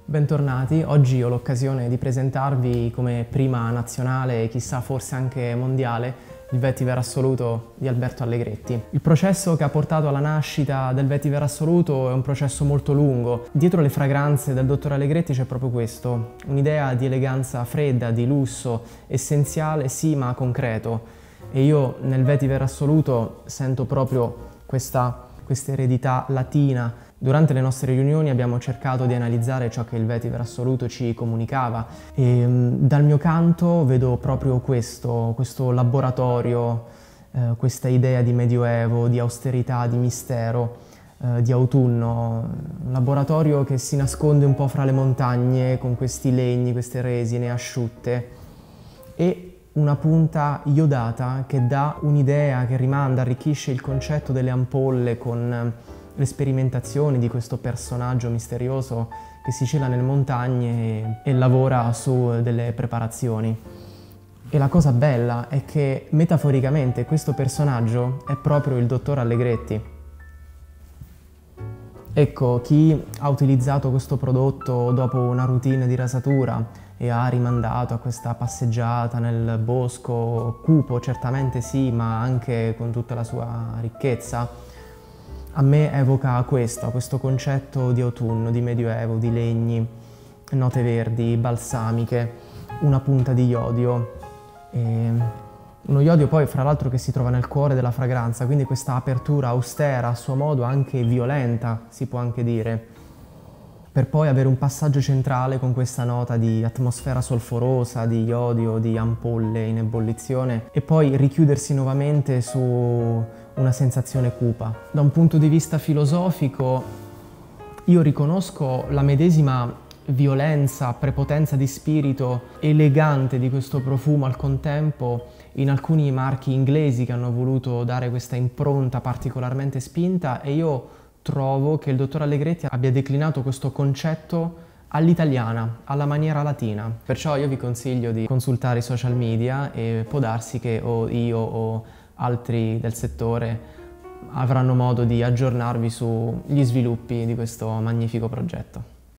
Bentornati, oggi ho l'occasione di presentarvi come prima nazionale e chissà forse anche mondiale il vetiver assoluto di Alberto Allegretti. Il processo che ha portato alla nascita del vetiver assoluto è un processo molto lungo. Dietro le fragranze del dottor Allegretti c'è proprio questo, un'idea di eleganza fredda, di lusso, essenziale sì ma concreto. E io nel vetiver assoluto sento proprio questa eredità latina. Durante le nostre riunioni abbiamo cercato di analizzare ciò che il vetiver assoluto ci comunicava e dal mio canto vedo proprio questo laboratorio, questa idea di medioevo, di austerità, di mistero, di autunno, un laboratorio che si nasconde un po' fra le montagne con questi legni, queste resine asciutte e una punta iodata che dà un'idea, che rimanda, arricchisce il concetto delle ampolle con le sperimentazioni di questo personaggio misterioso che si cela nelle montagne e lavora su delle preparazioni. E la cosa bella è che metaforicamente questo personaggio è proprio il dottor Allegretti. Ecco, chi ha utilizzato questo prodotto dopo una routine di rasatura e ha rimandato a questa passeggiata nel bosco, cupo certamente sì, ma anche con tutta la sua ricchezza, a me evoca questo concetto di autunno, di medioevo, di legni, note verdi, balsamiche, una punta di iodio. Uno iodio poi fra l'altro che si trova nel cuore della fragranza, quindi questa apertura austera, a suo modo anche violenta, si può anche dire, per poi avere un passaggio centrale con questa nota di atmosfera solforosa, di iodio, di ampolle in ebollizione e poi richiudersi nuovamente su una sensazione cupa. Da un punto di vista filosofico io riconosco la medesima violenza, prepotenza di spirito elegante di questo profumo al contempo in alcuni marchi inglesi che hanno voluto dare questa impronta particolarmente spinta e io trovo che il dottor Allegretti abbia declinato questo concetto all'italiana, alla maniera latina. Perciò io vi consiglio di consultare i social media e può darsi che o io o altri del settore avranno modo di aggiornarvi sugli sviluppi di questo magnifico progetto.